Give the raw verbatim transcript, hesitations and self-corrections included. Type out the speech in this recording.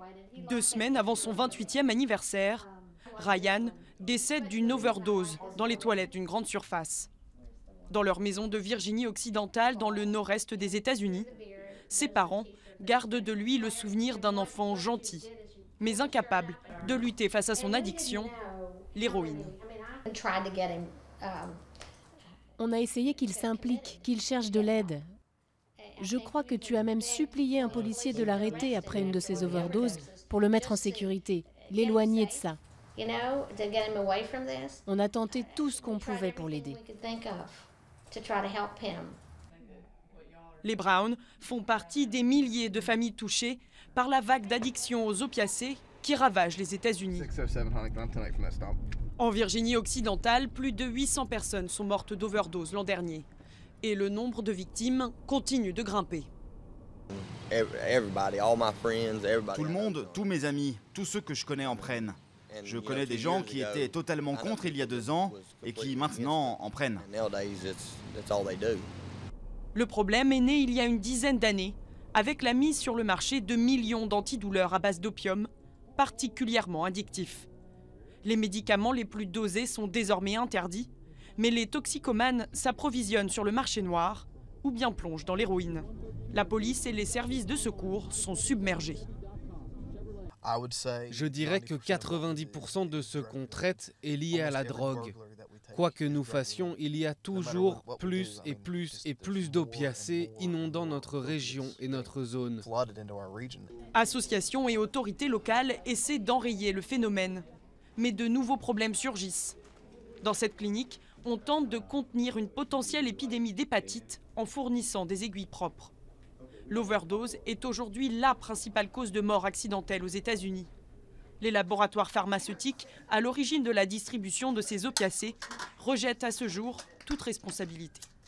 Deux semaines avant son vingt-huitième anniversaire, Ryan décède d'une overdose dans les toilettes d'une grande surface. Dans leur maison de Virginie occidentale, dans le nord-est des États-Unis, ses parents gardent de lui le souvenir d'un enfant gentil, mais incapable de lutter face à son addiction, l'héroïne. On a essayé qu'il s'implique, qu'il cherche de l'aide. Je crois que tu as même supplié un policier de l'arrêter après une de ses overdoses pour le mettre en sécurité, l'éloigner de ça. On a tenté tout ce qu'on pouvait pour l'aider. Les Brown font partie des milliers de familles touchées par la vague d'addiction aux opiacés qui ravage les États-Unis. En Virginie occidentale, plus de huit cents personnes sont mortes d'overdose l'an dernier. Et le nombre de victimes continue de grimper. Tout le monde, tous mes amis, tous ceux que je connais en prennent. Je connais des gens qui étaient totalement contre il y a deux ans et qui maintenant en prennent. Le problème est né il y a une dizaine d'années, avec la mise sur le marché de millions d'antidouleurs à base d'opium, particulièrement addictifs. Les médicaments les plus dosés sont désormais interdits, mais les toxicomanes s'approvisionnent sur le marché noir ou bien plongent dans l'héroïne. La police et les services de secours sont submergés. Je dirais que quatre-vingt-dix pour cent de ce qu'on traite est lié à la drogue. Quoi que nous fassions, il y a toujours plus et plus et plus d'opiacés inondant notre région et notre zone. Associations et autorités locales essaient d'enrayer le phénomène. Mais de nouveaux problèmes surgissent. Dans cette clinique, on tente de contenir une potentielle épidémie d'hépatite en fournissant des aiguilles propres. L'overdose est aujourd'hui la principale cause de mort accidentelle aux États-Unis. Les laboratoires pharmaceutiques, à l'origine de la distribution de ces opiacés, rejettent à ce jour toute responsabilité.